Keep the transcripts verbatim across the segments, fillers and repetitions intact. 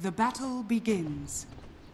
The battle begins.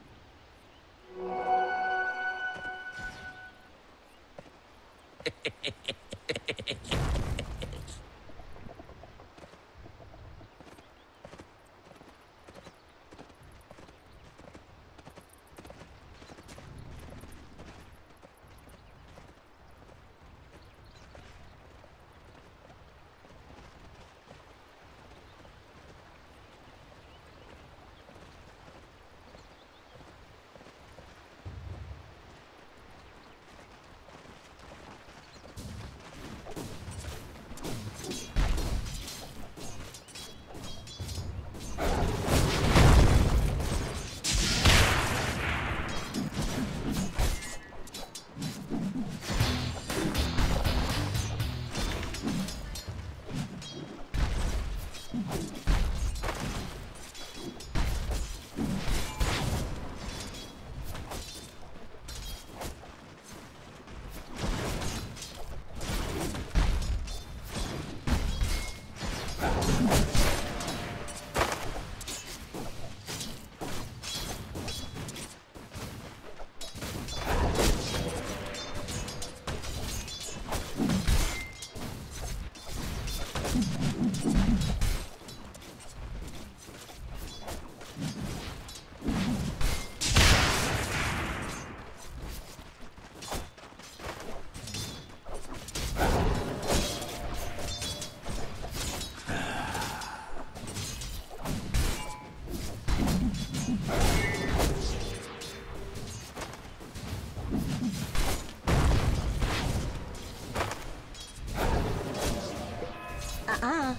Uh-uh.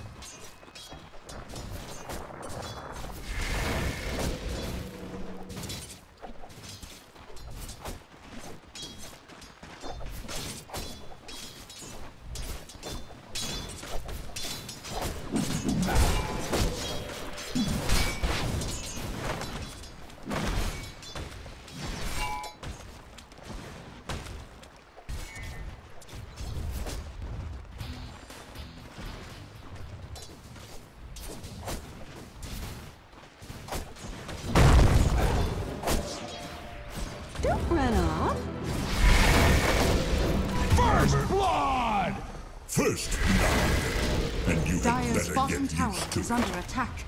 Don't run off. First blood! First blood. And you had Dire's better bottom get tower used to is it. under attack.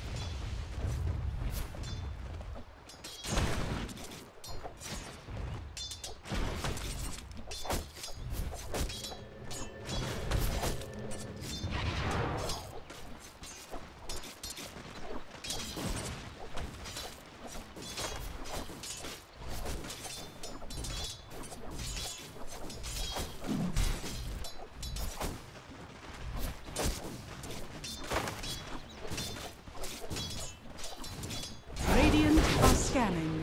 Radiant are scanning.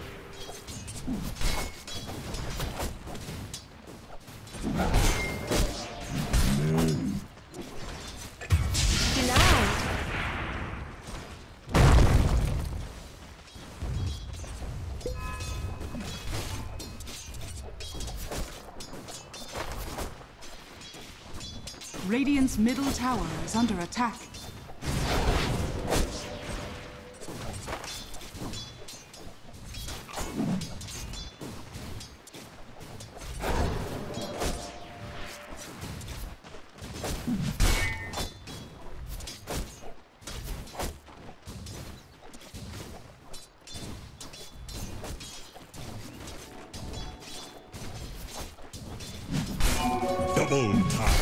Denied. Radiant's middle tower is under attack. Double time.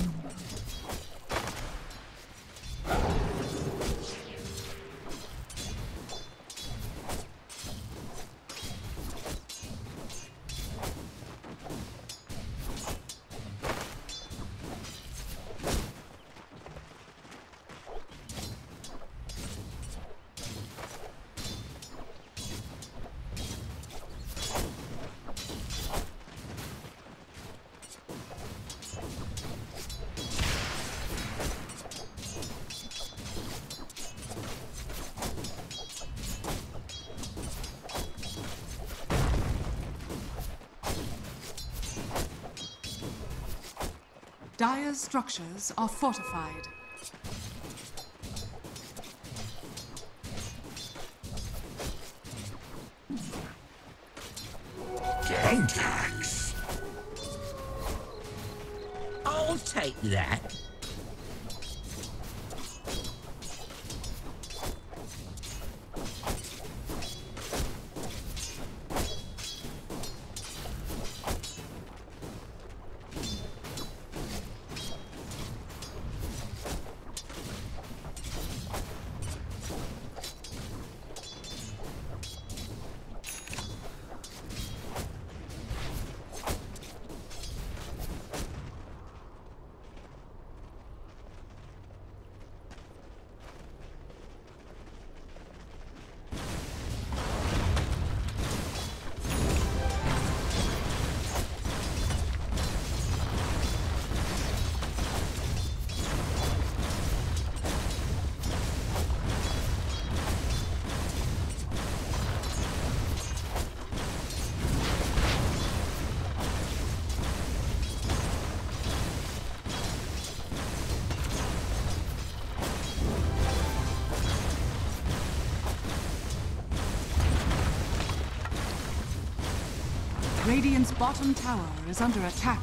Dire's structures are fortified. Thumbtacks. I'll take that. Radiant's bottom tower is under attack.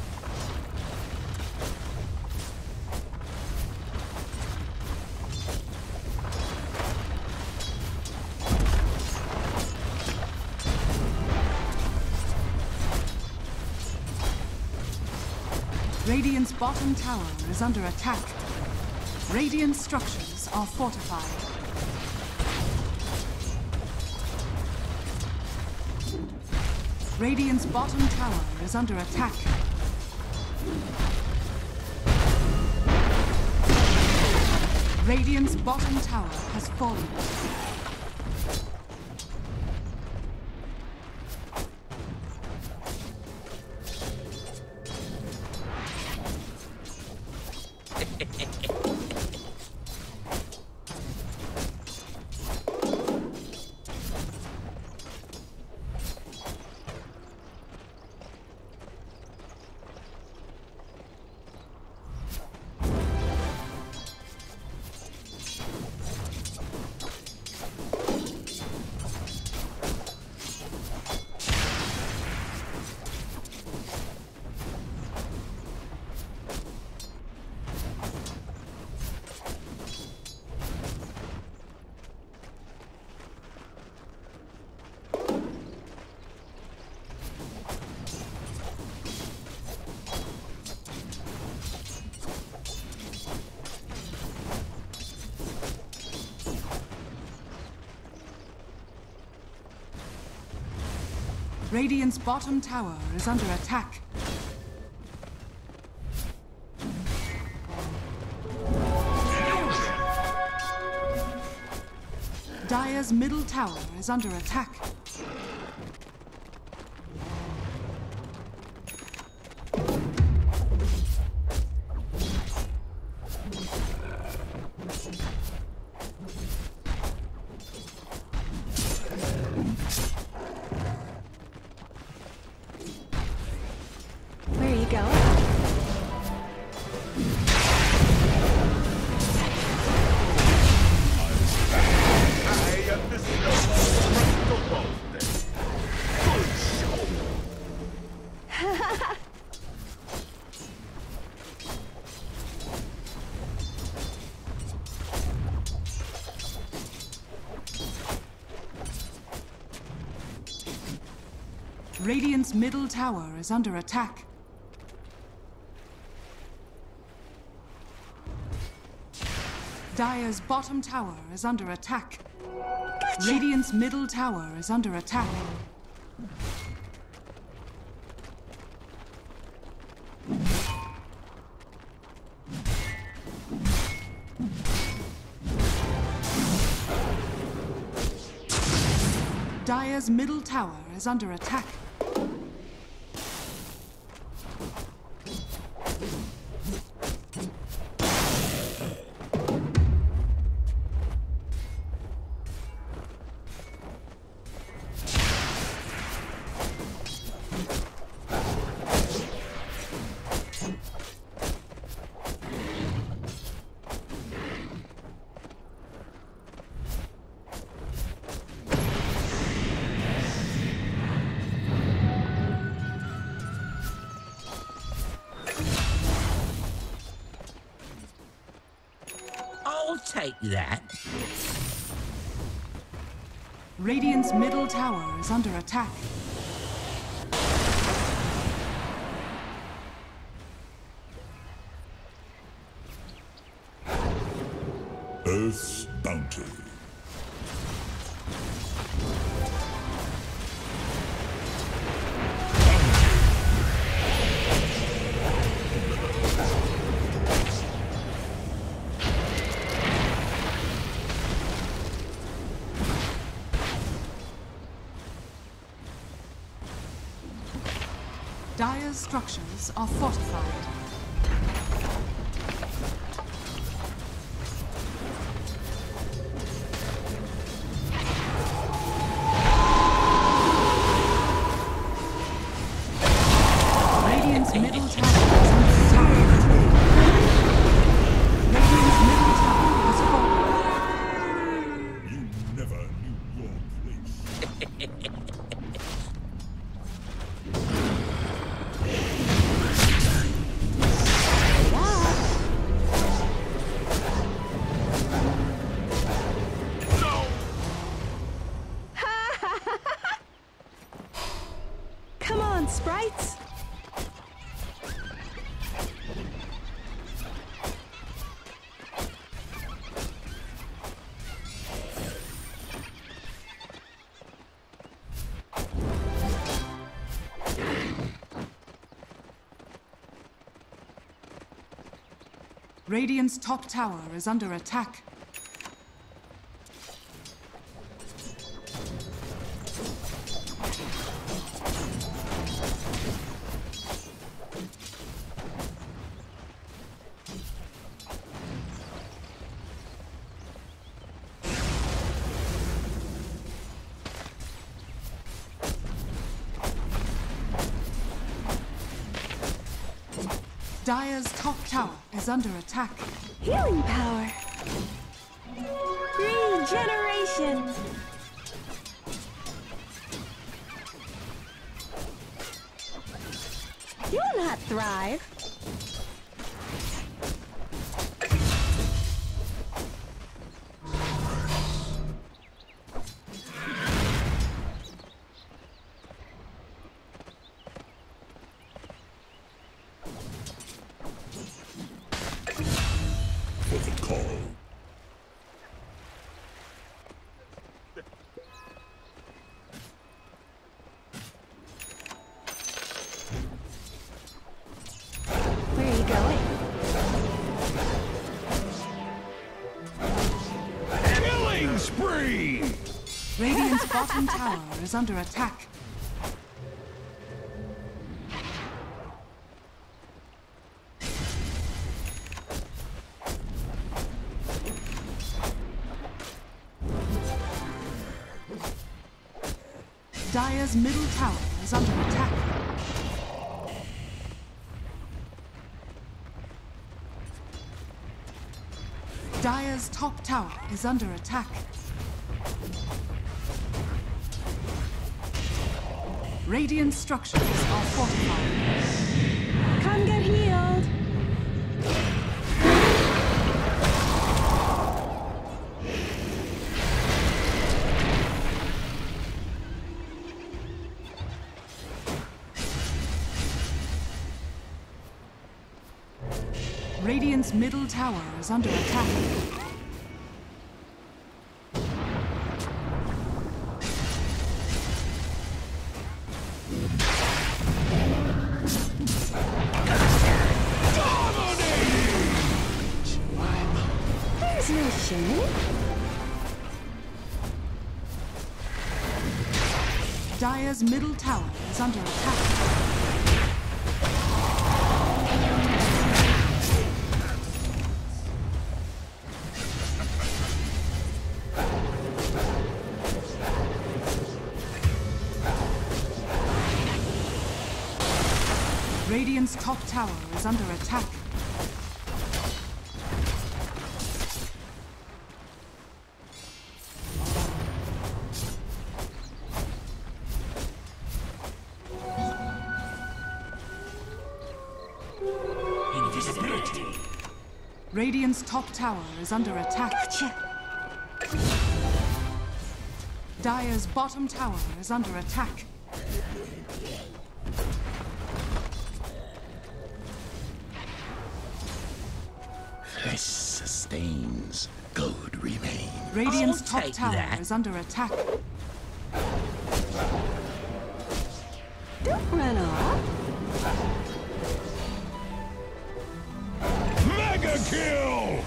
Radiant's bottom tower is under attack. Radiant structures are fortified. Radiant's bottom tower is under attack. Radiant's bottom tower has fallen. Radiant's bottom tower is under attack. Dire's middle tower is under attack. Where are you going? Radiant's middle tower is under attack. Dire's bottom tower is under attack. Gotcha. Radiant's middle tower is under attack. Dire's middle tower is under attack. I'll take that. Radiant's middle tower is under attack. Earth's bounty. Dire's structures are fortified. Radiant's middle tower is under attack. Radiant's middle tower has fallen. You never knew your place. Come on, sprites! Radiant's top tower is under attack. Dire's top tower is under attack. Healing power! Regeneration! You'll not thrive! For the call. Where are you going? Killing spree! Radiant's bottom tower is under attack. Dire's middle tower is under attack. Dire's top tower is under attack. Radiant structures are fortified. Come get healed! Radiant's middle tower is under attack. There's no shame. Dire's middle tower is under attack. Radiant's top tower is under attack. Radiant's top tower is under attack. Gotcha. Dire's bottom tower is under attack. This sustains. Good remain. Radiant's I'll top take tower that. is under attack. Don't run off. Mega kill!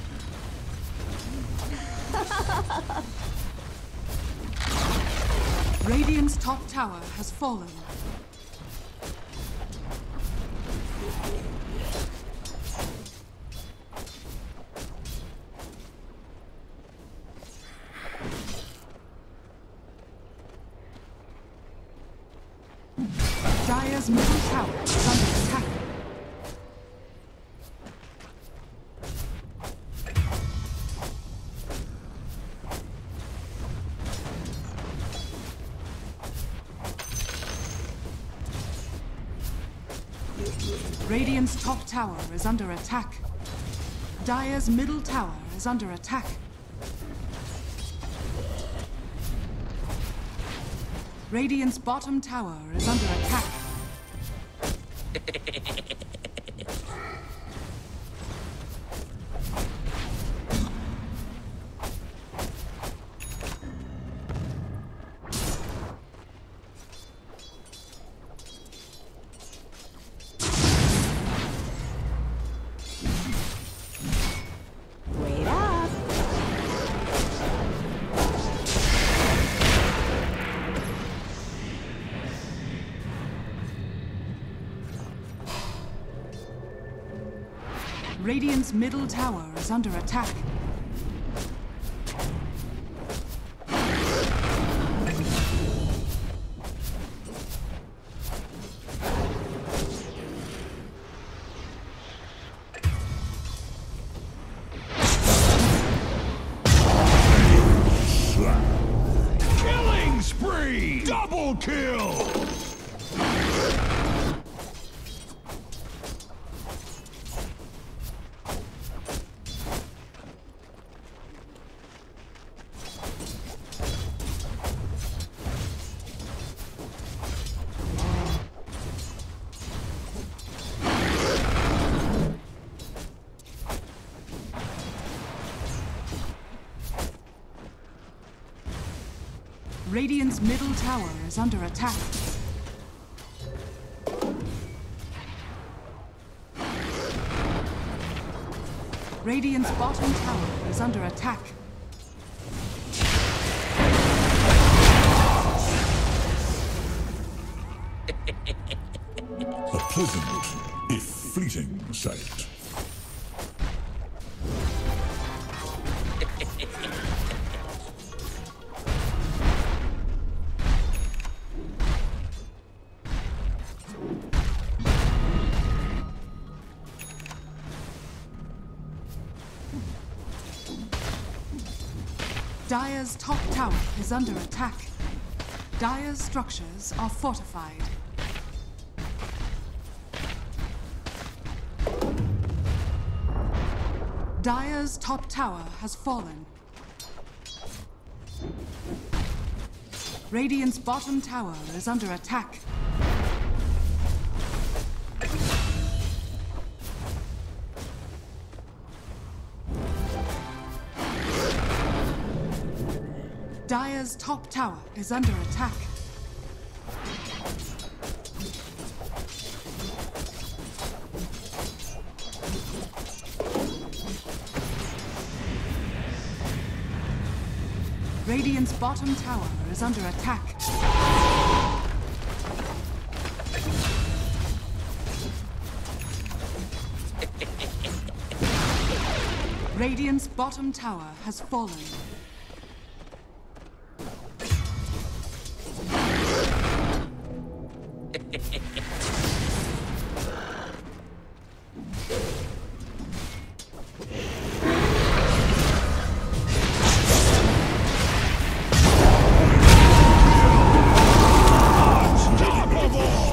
Radiant's top tower has fallen. Dire's middle tower is under attack. Radiant's top tower is under attack. Dire's middle tower is under attack. Radiant's bottom tower is under attack. Wait up. Radiant's middle tower is under attack. Killing spree! Double kill! Radiant's middle tower is under attack. Radiant's bottom tower is under attack. A pleasant, if fleeting, sight. Dire's top tower is under attack. Dire's structures are fortified. Dire's top tower has fallen. Radiant's bottom tower is under attack. Dire's top tower is under attack. Radiant's bottom tower is under attack. Radiant's bottom tower has fallen.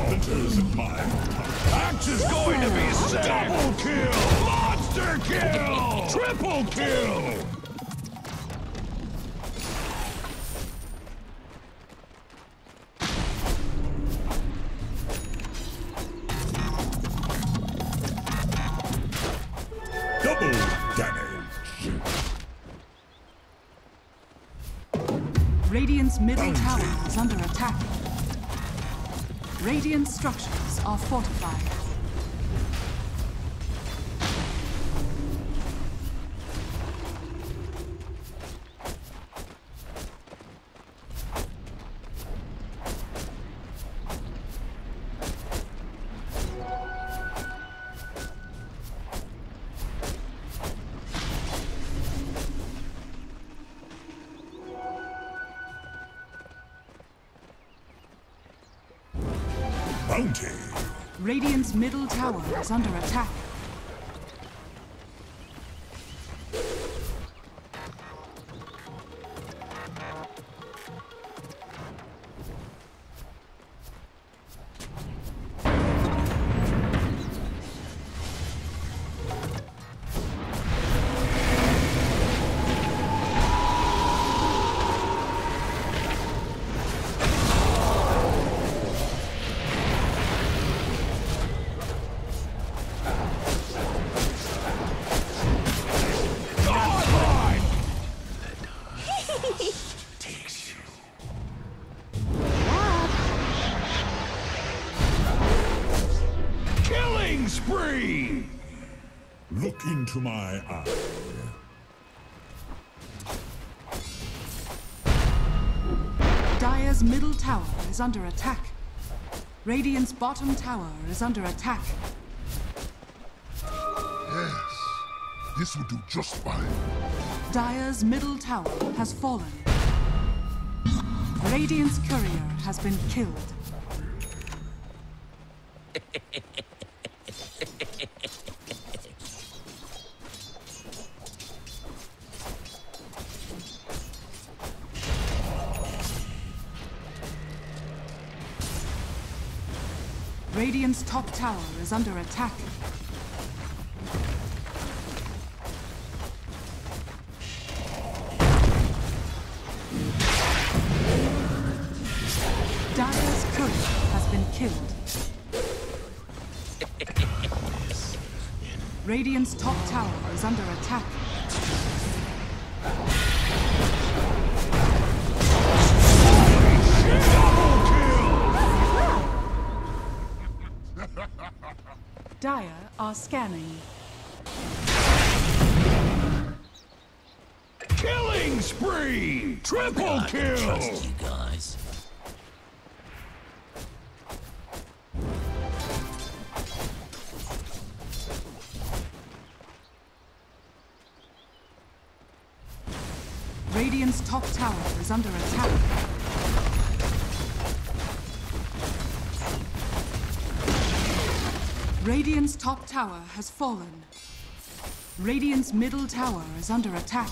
Axe is going to be sick! Double kill! Monster kill! kill! Double damage! Radiant's middle tower is under attack. Radiant structures are fortified. Bounty! Radiant's middle tower is under attack. Spree! Look into my eye. Dire's middle tower is under attack. Radiant's bottom tower is under attack. Yes, this will do just fine. Dire's middle tower has fallen. Radiant's courier has been killed. Radiant's top tower is under attack. Dire's courier has been killed. Radiant's top tower is under attack. Dire are scanning. Killing spree! Triple kill! Trust you guys. Radiant's top tower is under attack. Radiant's top tower has fallen. Radiant's middle tower is under attack.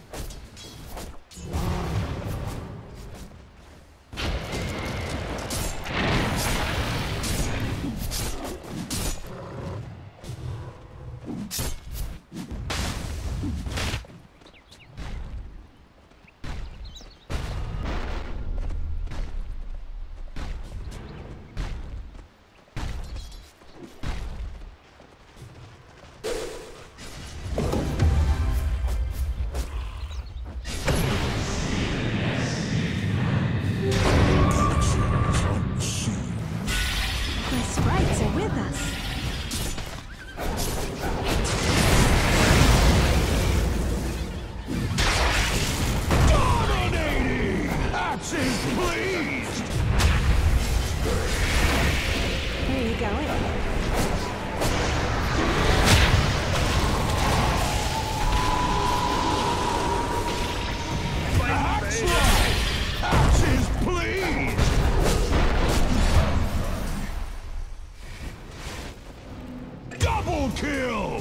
Kill!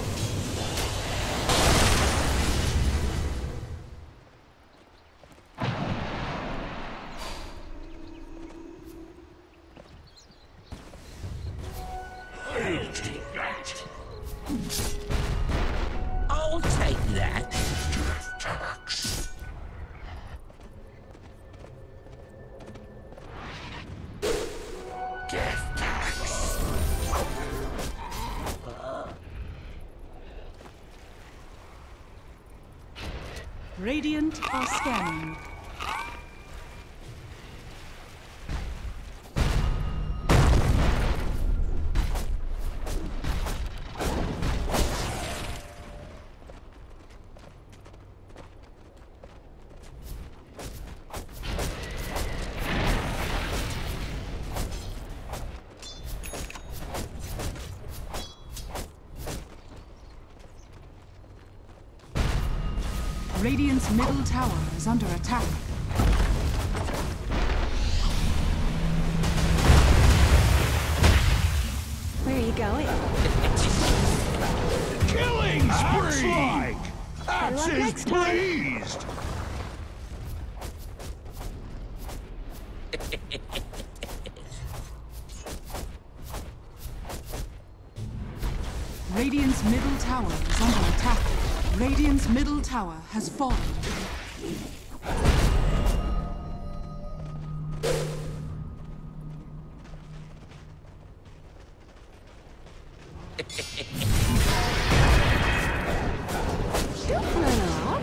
I'll take that. I'll take that. Radiant are scanning. Radiant's middle tower is under attack. Where are you going? Killing spree! luck Axe is next time. pleased! Radiant's middle tower is under attack. Radiant's middle tower has fallen. Don't run off.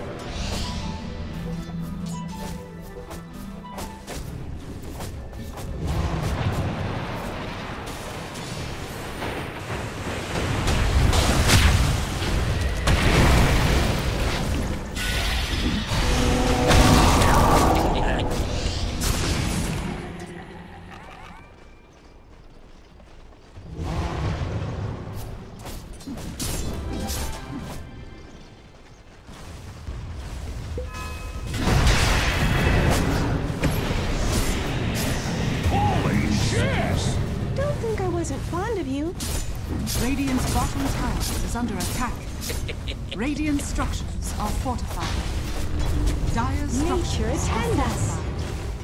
Holy shit! Don't think I wasn't fond of you. Radiant's bottom tower is under attack. Radiant structures are fortified. Dire's structures Nature are attend us. fortified.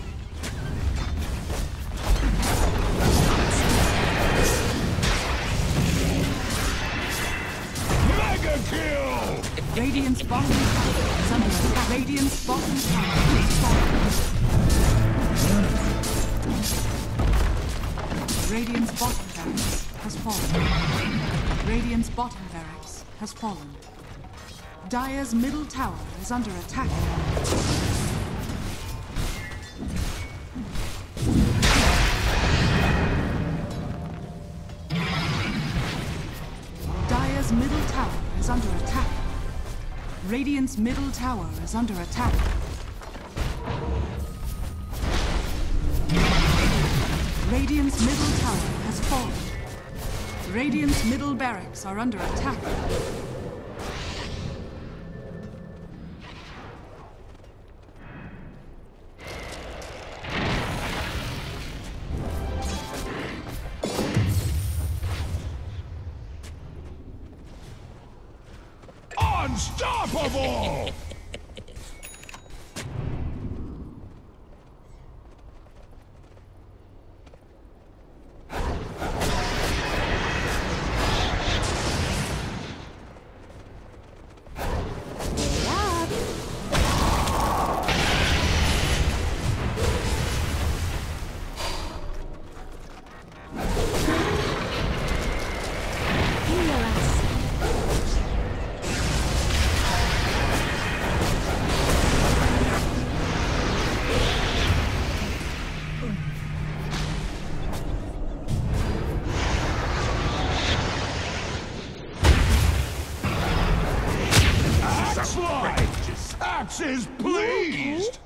Mega kill! Radiant's bottom tower is under attack. Radiant's bottom tower is fallen. Radiant's bottom barracks has fallen. Radiant's bottom barracks has fallen. Dire's middle tower is under attack. Dire's middle tower is under attack. Radiant's middle tower is under attack. Radiant's middle tower has fallen. Radiant's middle barracks are under attack. Unstoppable! Axe slide! Axe is pleased!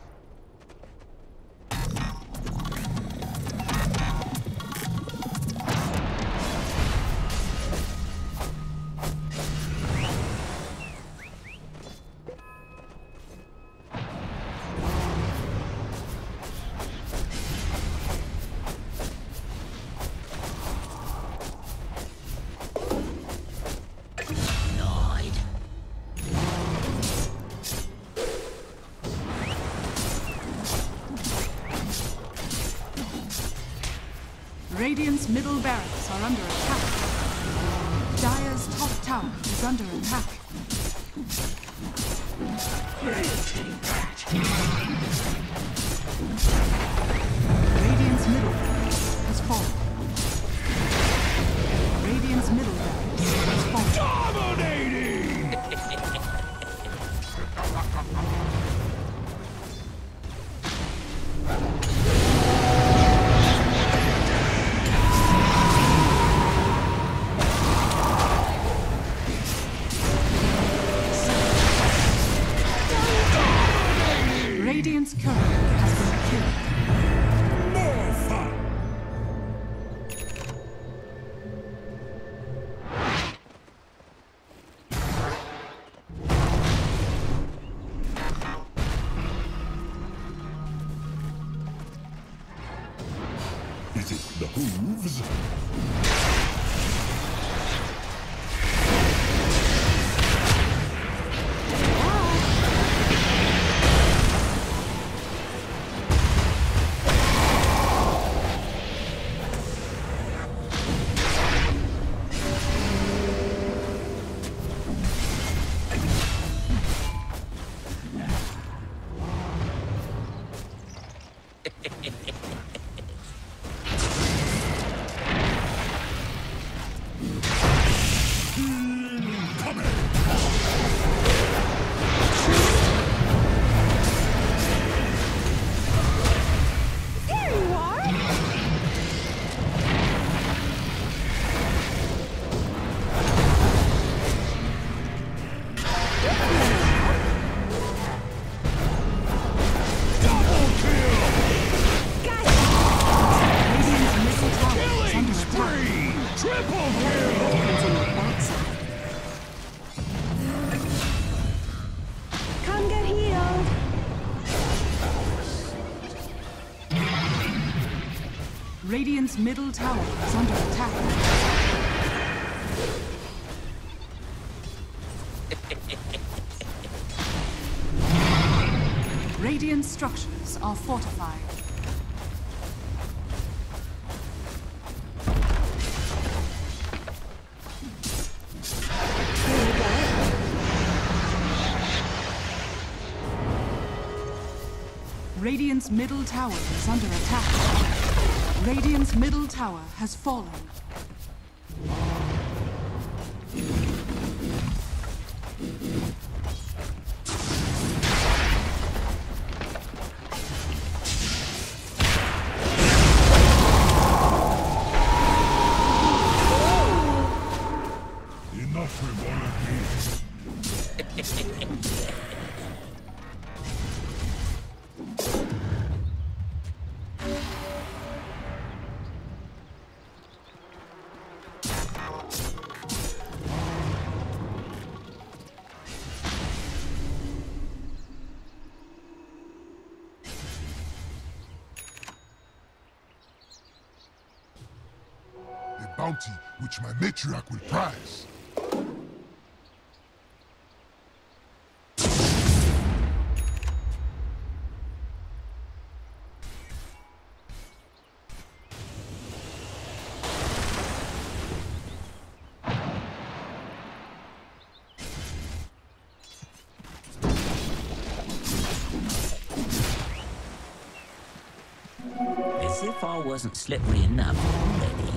Radiant's middle barracks are under attack. Dire's top tower is under attack. Radiant's middle barracks has fallen. Radiant's middle barracks has fallen. Dominating! Radiant's courier has been killed. More fun! Is it the hooves? Radiant's middle tower is under attack. Radiant structures are fortified. Radiant's middle tower is under attack. Radiant's middle tower has fallen. Enough with all of these. Bounty which my matriarch will prize. As if I wasn't slippery enough already.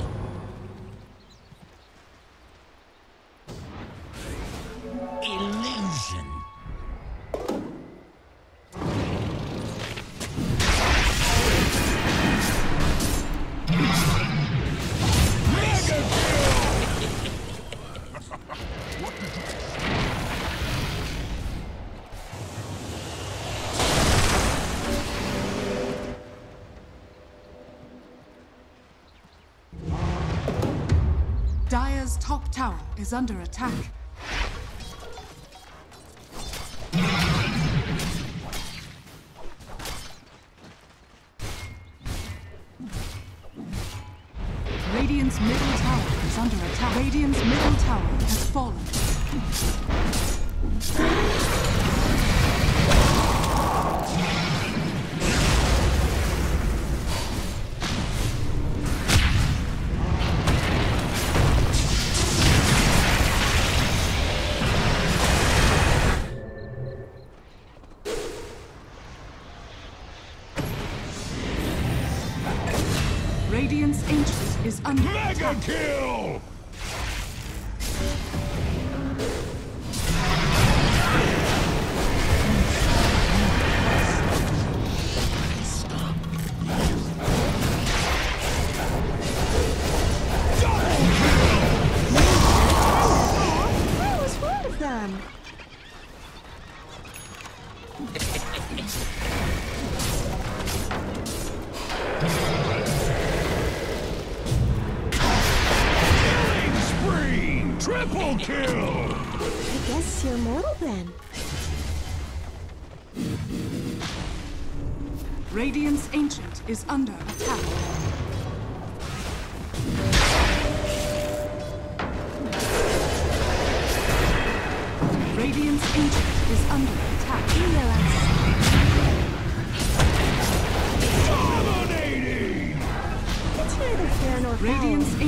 Illusion. Mega kill! What did you... Dire's top tower is under attack. Radiant's middle tower is under attack. Radiant's middle tower has fallen. Radiant's ancient is under Mega attack. kill! I was fond of them. Triple kill! I guess you're mortal then. Radiant's Ancient is under attack. Radiant's Ancient is under attack. Heal us. Dominating! It's neither fair nor foul. Radiant's